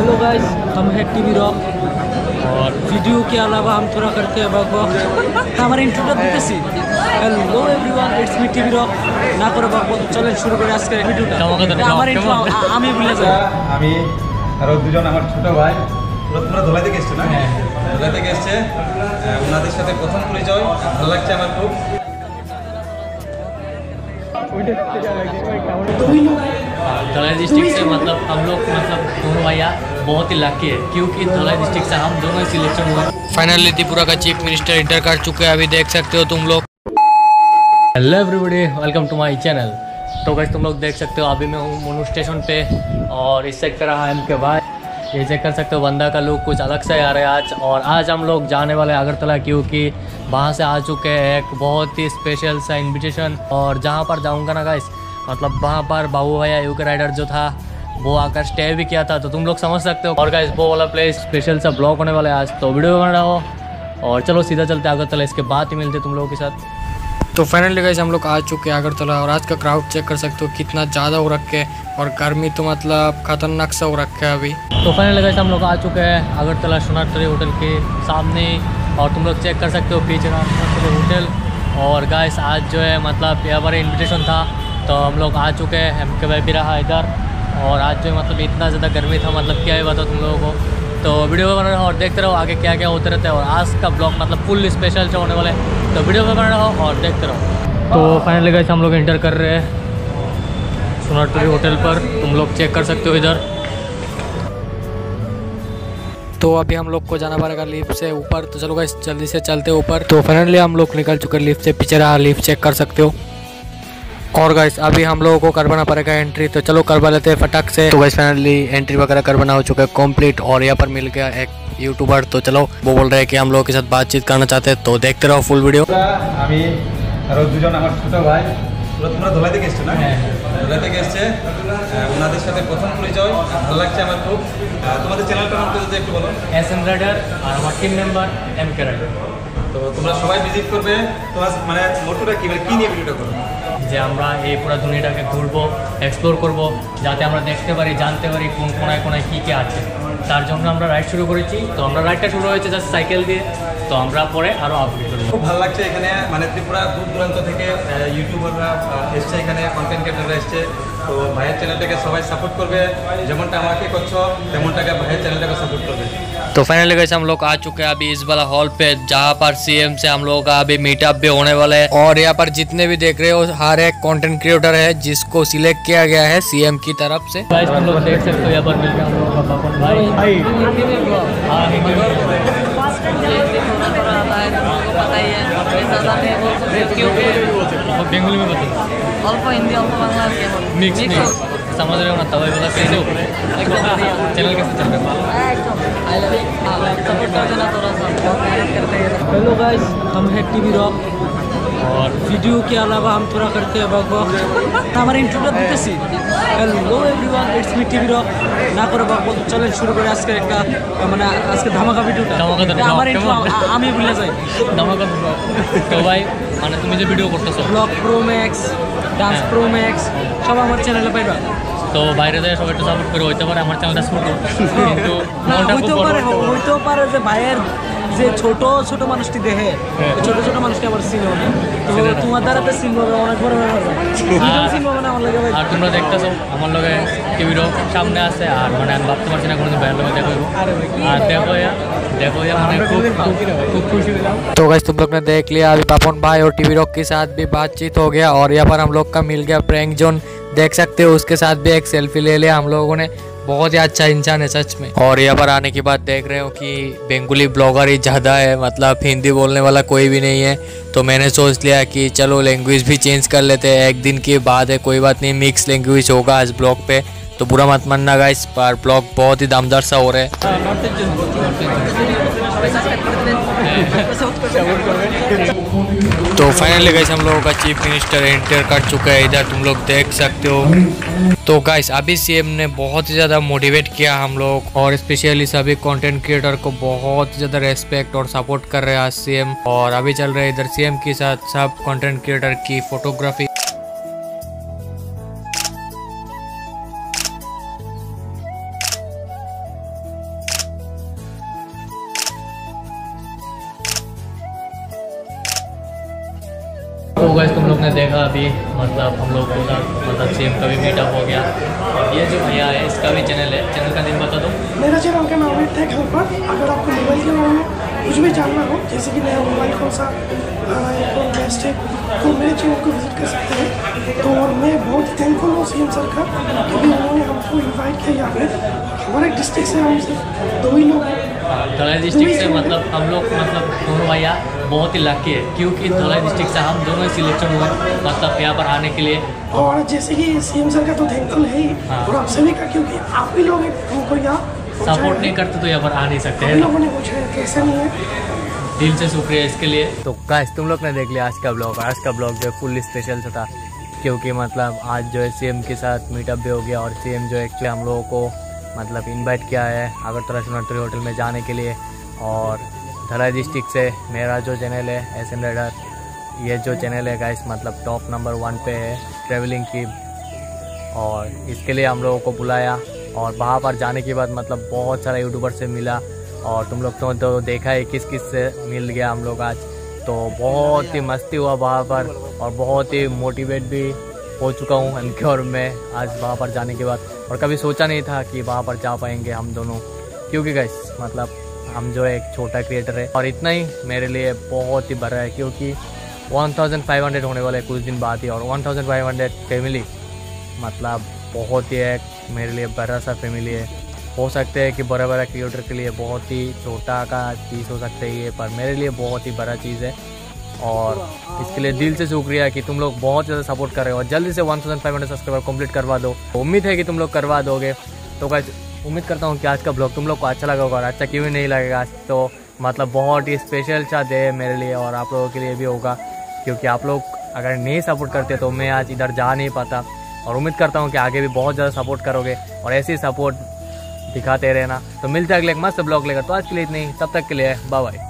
Hello guys, हम हैं TV rock और वीडियो के अलावा हम थोड़ा करते हैं बक हमारे इंट्रोटा दितेছি। Hello everyone, it's me TV rock. না করে বক চলেন শুরু করে আজকে ভিডিওটা। আমার ইন্ট্রো আমি ভুলে যাই। আমি আর দুজন আমার ছোট ভাই তোমরা ধলাই থেকে এসেছো না? ধলাই থেকে এসেছে, ওনাদের সাথে প্রথম পরিচয়, ভালো লাগছে আমার খুব। धलाई डिस्ट्रिक्ट से मतलब हम लोग दोनों भैया बहुत ही लकी है क्योंकि धलाई डिस्ट्रिक्ट से हम दोनों ही सिलेक्शन हुए। फाइनली त्रिपुरा का चीफ मिनिस्टर इंटर कर चुके हैं, अभी देख सकते हो तुम लोग। Hello everybody, welcome to my channel. तो गाइस तुम लोग देख सकते हो अभी मैं हूँ मोनू स्टेशन पे और इस साइड पे रहा एम के भाई। ये चेक कर सकते हो बंदा का लुक कुछ अलग से आ रहा है आज। और आज हम लोग जाने वाले अगरतला क्योंकि वहाँ से आ चुके हैं एक बहुत ही स्पेशल सा इन्विटेशन। और जहाँ पर जाऊँगा ना गाइस, मतलब वहाँ पर बाबू भैया यूके राइडर जो था वो आकर स्टे भी किया था, तो तुम लोग समझ सकते हो। और गाइस वो वाला प्लेस स्पेशल सा ब्लॉग होने वाला है आज, तो वीडियो बना रहा हो। और चलो सीधा चलते अगरतला, इसके बाद ही मिलते तुम लोगों के साथ। तो फाइनली गाइस हम लोग आ चुके हैं अगरतला और आज का क्राउड चेक कर सकते हो कितना ज़्यादा हो रखे और गर्मी तो मतलब खतरनाक सा हो रखा है अभी। तो फाइनली गाइस हम लोग आ चुके हैं अगरतला सोनार होटल के सामने और तुम लोग चेक कर सकते हो पीछे सोनार होटल। और गाइस आज जो है मतलब यहाँ पर इन्विटेशन था तो हम लोग आ चुके हैं, एम के भाई भी रहा इधर। और आज जो मतलब इतना ज़्यादा गर्मी था, मतलब क्या ही बताओ तुम लोगों को। तो वीडियो में बना रहा और देखते रहो आगे क्या क्या होते रहता है। और आज का ब्लॉग मतलब फुल स्पेशल जो होने वाले, तो वीडियो में बना रहा और देखते रहो। तो फाइनली गाइस हम लोग एंटर कर रहे हैं सोनार होटल पर, तुम लोग चेक कर सकते हो इधर। तो अभी हम लोग को जाना पड़ेगा लिफ्ट से ऊपर, तो चलो गाइस जल्दी से चलते ऊपर। तो फाइनली हम लोग निकल चुके लिफ्ट से, पीछे रहा लिफ्ट चेक कर सकते हो। और गाइस अभी हम लोगों को करवाना पड़ेगा एंट्री, तो चलो करवा लेते हैं फटाक से। तो गाइस फाइनली एंट्री वगैरह करवाना हो चुका है कंप्लीट और यहाँ पर मिल गया एक यूट्यूबर। तो चलो वो बोल रहे हैं कि हम लोगों के साथ बातचीत करना चाहते हैं, तो देखते रहो फुल वीडियो। আমি আর দুজন আমার ছোট ভাই তোমরা ধলাই থেকে এসেছো না? ধলাই থেকে এসেছে, ওনাদের সাথে প্রথম পরিচয়, ভালো লাগছে আমার খুব। তোমাদের চ্যানেলটার নাম যদি একটু বলো। SM রাইডার আর আমার টিম মেম্বার MK রাইডার। তো তোমরা সবাই ভিজিট করবে। তোমার মানে মোটোটা কি, মানে কি নিয়ে ভিডিওটা করো? যে আমরা এই পুরো দুনিয়াটাকে ঘুরবো, এক্সপ্লোর করব, যাতে আমরা দেখতে পারি জানতে পারি কোন কোনায় কোনায় কী কী আছে। তার জন্য আমরা রাইড শুরু করেছি। তো আমরা রাইডটা শুরু হয়েছে জাস্ট সাইকেল দিয়ে, তো আমরা পরে আরও আপডেট করবো। খুব ভালো লাগছে এখানে, মানে ত্রিপুরা দূর দূরান্ত থেকে ইউটিউবাররা এসছে, এখানে কন্টেন্ট ক্রিয়েটাররা এসছে। তো ভাইয়ের চ্যানেলটাকে সবাই সাপোর্ট করবে, যেমনটা আমাকে করছো তেমনটাকে ভাইয়ের চ্যানেলটাকে সাপোর্ट করবে। तो फाइनली गाइस हम लोग आ चुके हैं अभी इस वाला हॉल पे जहाँ पर CM से हम लोगों का अभी मीटअप भी होने वाला है। और यहाँ पर जितने भी देख रहे हो हर एक कंटेंट क्रिएटर है जिसको सिलेक्ट किया गया है CM की तरफ से। गाइस तुम लोग देख सकते हो यहाँ पर मिल गया हम लोगों का पापन भाई। बेंगली में बताओ, अल्प हिंदी अल्प बांग्ला मिक्स समझ रहे हो ना? तब बोला कैसे हो चैनल कैसे चल रहा है? सपोर्ट कर देना थोड़ा सा, मेहनत करते हैं। हेलो गाइस, हम हैं टीवी रॉक और वीडियो के अलावा हम थोड़ा करते हैं बक हमारे इंट्रोटा दितेছি। Hello everyone, it's me TV rock. না করে বক চলেন শুরু করে আজকে একটা মানে আজকে ধামাকা ভিডিওটা। আমার ইন্ট্রো আমি ভুলে যাই। ধামাকা তো ভাই মানে তুমি যে ভিডিও করতেছো blog pro max, dance pro max সব আমার চ্যানেলে পাইবা। তো বাইরে থেকে সবাই একটু সাপোর্ট করে, হইতে পারে আমার চ্যানেলটা ছোট কিন্তু হইতেও পারে যে ভাইয়ের যে ছোট ছোট মানুষটি দেখে ছোট ছোট মানুষটি আমার চিনবে না, তো তোমার দ্বারা তো চিনবে অনেক বড় চিনবে না আমার লাগে। আর তোমরা দেখতেছো আমার লগে টিভিরও সামনে আছে আর মানে আমি ভাবতে পারছি না কোনোদিন ভাইয়ের লগে দেখো আর देखो यार मैंने खूब खुशी मिला। तो गाइस तुम लोग ने देख लिया अभी पापन भाई और टीवी रॉक के साथ भी बातचीत हो गया और यहाँ पर हम लोग का मिल गया प्रैंक जोन, देख सकते हो उसके साथ भी एक सेल्फी ले लिया हम लोगों ने। बहुत ही अच्छा इंसान है सच में। और यहाँ पर आने के बाद देख रहे हो कि बेंगोली ब्लॉगर ही ज़्यादा है, मतलब हिंदी बोलने वाला कोई भी नहीं है। तो मैंने सोच लिया कि चलो लैंग्वेज भी चेंज कर लेते हैं, एक दिन की बात है कोई बात नहीं, मिक्स लैंग्वेज होगा इस ब्लॉग पे, तो बुरा मत मानना गाइस, पर ब्लॉग बहुत ही दमदार सा हो रहा है। तो फाइनली गाइस हम लोगों का चीफ मिनिस्टर एंटर कर चुका है इधर, तुम लोग देख सकते हो। तो गाइस अभी CM ने बहुत ही ज़्यादा मोटिवेट किया हम लोग और स्पेशली सभी कंटेंट क्रिएटर को बहुत ज़्यादा रेस्पेक्ट और सपोर्ट कर रहे हैं आज CM। और अभी चल रहे हैं इधर CM के साथ सब कंटेंट क्रिएटर की फोटोग्राफी। ने देखा अभी मतलब हम लोग को मतलब सेम का भी मीटअप हो गया। ये जो भैया है इसका भी चैनल है, चैनल का नेम बता दो। मेरा चैनल का नाम है टेक हेल्पर। अगर आपको मोबाइल के बारे में कुछ भी जानना हो, जैसे कि नया मोबाइल कौन सा कौन बेस्ट है, तो मेरे चैनल को विजिट कर सकते हैं। तो और मैं बहुत ही थैंकफुल हूँ सीएम सर का, क्योंकि उन्होंने हमको इन्वाइट किया यहाँ पे। हमारे डिस्ट्रिक्ट से हम सिर्फ 2 ही लोग हैं। धलाई डिस्ट्रिक्ट से मतलब हम लोग मतलब दोनों भैया बहुत ही लकी है, क्योंकि धलाई डिस्ट्रिक्ट से हम दोनों ही सिलेक्शन हुए मतलब यहाँ पर आने के लिए। और जैसे कि सीएम सर का तो थैंकफुल है ही, और आप सभी का, क्योंकि आप भी लोग हमको यहाँ सपोर्ट नहीं करते तो यहाँ पर आ नहीं सकते हैं। लोगों ने पूछा है कैसा नहीं है, दिल से शुक्रिया इसके लिए। तो गाइस तुम लोग ने देख लिया आज का ब्लॉग। आज का ब्लॉग जो है फुल स्पेशल था, क्योंकि मतलब आज जो है सीएम के साथ मीटअप भी हो गया और सीएम जो एक्चुअली हम लोगों को मतलब इनवाइट किया है अगरतला शिवरात्रि होटल में जाने के लिए। और धलाई डिस्ट्रिक्ट से मेरा जो चैनल है एसएन राइडर, ये जो चैनल है गाइस मतलब टॉप नंबर 1 पे है ट्रैवलिंग की, और इसके लिए हम लोगों को बुलाया। और वहाँ पर जाने के बाद मतलब बहुत सारा यूट्यूबर से मिला, और तुम लोग तो देखा है किस किस से मिल गया हम लोग आज। तो बहुत ही मस्ती हुआ वहाँ पर, और बहुत ही मोटिवेट भी हो चुका हूँ इनके और मैं आज वहाँ पर जाने के बाद। और कभी सोचा नहीं था कि वहाँ पर जा पाएंगे हम दोनों, क्योंकि गाइस मतलब हम जो है एक छोटा क्रिएटर है, और इतना ही मेरे लिए बहुत ही बड़ा है, क्योंकि 1500 होने वाले कुछ दिन बाद ही, और 1500 फैमिली मतलब बहुत ही एक मेरे लिए बड़ा सा फैमिली है। हो सकते हैं कि बड़ा बड़ा क्रिएटर के लिए बहुत ही छोटा का चीज़ हो सकता है ये, पर मेरे लिए बहुत ही बड़ा चीज़ है। और इसके लिए दिल से शुक्रिया कि तुम लोग बहुत ज़्यादा सपोर्ट कर रहे हो, और जल्दी से 1500 सब्सक्राइबर कंप्लीट करवा दो। उम्मीद है कि तुम लोग करवा दोगे। तो गाइस उम्मीद करता हूँ कि आज का ब्लॉग तुम लोग को अच्छा लगा होगा, और अच्छा क्यों ही नहीं लगेगा। तो मतलब बहुत ही स्पेशल सा डे है मेरे लिए, और आप लोगों के लिए भी होगा, क्योंकि आप लोग अगर नहीं सपोर्ट करते तो मैं आज इधर जा नहीं पाता। और उम्मीद करता हूँ कि आगे भी बहुत ज़्यादा सपोर्ट करोगे, और ऐसे ही सपोर्ट दिखाते रहना। तो मिलते हैं अगले एक मस्त ब्लॉग लेकर। तो आज के लिए इतनी, तब तक के लिए बाय बाय।